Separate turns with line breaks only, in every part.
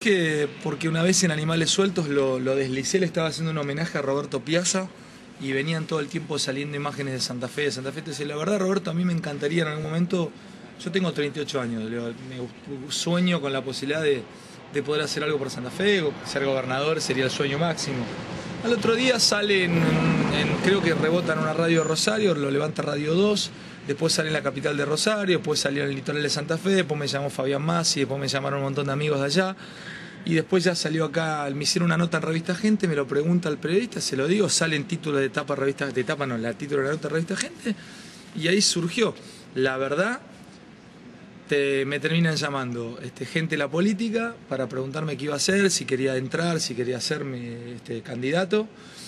Que porque una vez en Animales Sueltos lo deslicé, le estaba haciendo un homenaje a Roberto Piazza y venían todo el tiempo saliendo imágenes de Santa Fe. Te decía, la verdad, Roberto, a mí me encantaría en algún momento, yo tengo 38 años, sueño con la posibilidad de poder hacer algo por Santa Fe, ser gobernador sería el sueño máximo. Al otro día sale creo que rebota en una radio de Rosario, lo levanta Radio 2, después sale en la capital de Rosario, después salió en el litoral de Santa Fe, después me llamó Fabián Massi, después me llamaron un montón de amigos de allá, y después ya salió acá, me hicieron una nota en Revista Gente, me lo pregunta el periodista, se lo digo, sale en título de tapa, la título de la nota de Revista Gente, y ahí surgió. La verdad, me terminan llamando gente de la política para preguntarme qué iba a hacer, si quería entrar, si quería hacerme candidato.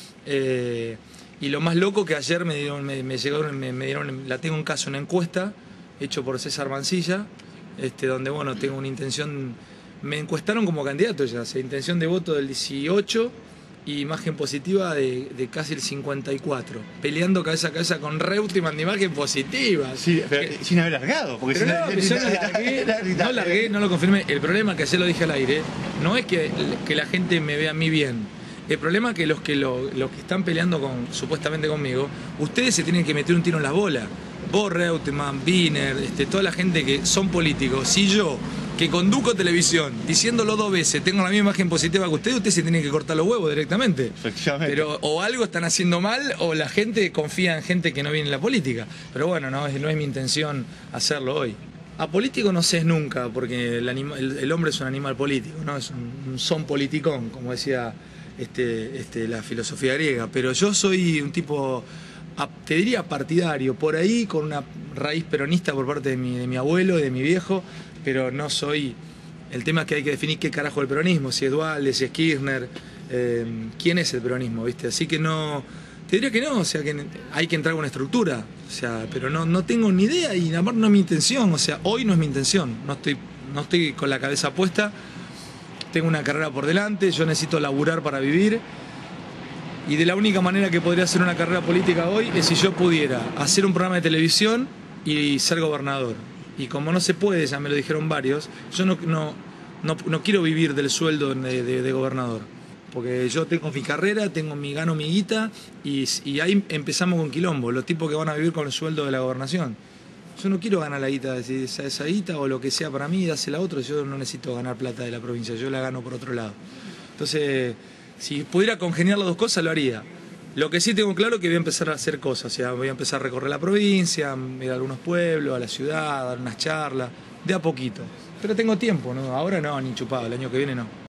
Y lo más loco que ayer me dieron, la tengo en caso, una encuesta hecho por César Mancilla, donde bueno, tengo una intención, me encuestaron como candidato ya, intención de voto del 18 y imagen positiva de casi el 54, peleando cabeza a cabeza con Reutemann de imagen positiva.
Sí, pero sin haber largado. Porque
pero yo no largué, no lo confirmé. El problema, que ayer lo dije al aire, no es que la gente me vea a mí bien. El problema es que los que están peleando supuestamente conmigo, ustedes se tienen que meter un tiro en las bolas. Vos, Reutemann, Wiener, toda la gente que son políticos. Si yo, que conduzco televisión, diciéndolo 2 veces, tengo la misma imagen positiva que ustedes se tienen que cortar los huevos directamente.
Efectivamente.
Pero o algo están haciendo mal o la gente confía en gente que no viene en la política. Pero bueno, no es mi intención hacerlo hoy. Apolítico no sé nunca, porque el hombre es un animal político, ¿no? Es un son politicón, como decía la filosofía griega. Pero yo soy un tipo, te diría partidario, por ahí con una raíz peronista por parte de mi abuelo y de mi viejo, pero no soy. El tema es que hay que definir qué carajo es el peronismo, si es Duhalde, si es Kirchner, quién es el peronismo, ¿viste? Así que no, te diría que no, o sea, que hay que entrar con una estructura, o sea, pero no tengo ni idea y además no es mi intención, o sea, hoy no es mi intención, no estoy con la cabeza puesta, tengo una carrera por delante, yo necesito laburar para vivir. Y de la única manera que podría hacer una carrera política hoy es si yo pudiera hacer un programa de televisión y ser gobernador. Y como no se puede, ya me lo dijeron varios, yo no quiero vivir del sueldo de gobernador. Porque yo tengo mi carrera, gano mi guita y ahí empezamos con quilombo, los tipos que van a vivir con el sueldo de la gobernación. Yo no quiero ganar la guita, esa guita o lo que sea para mí, dásela a otro, yo no necesito ganar plata de la provincia, yo la gano por otro lado. Entonces, si pudiera congeniar las dos cosas, lo haría. Lo que sí tengo claro es que voy a empezar a hacer cosas, o sea, voy a empezar a recorrer la provincia, ir a algunos pueblos, a la ciudad, dar unas charlas, de a poquito. Pero tengo tiempo, ¿no? Ahora no, ni chupado, el año que viene no.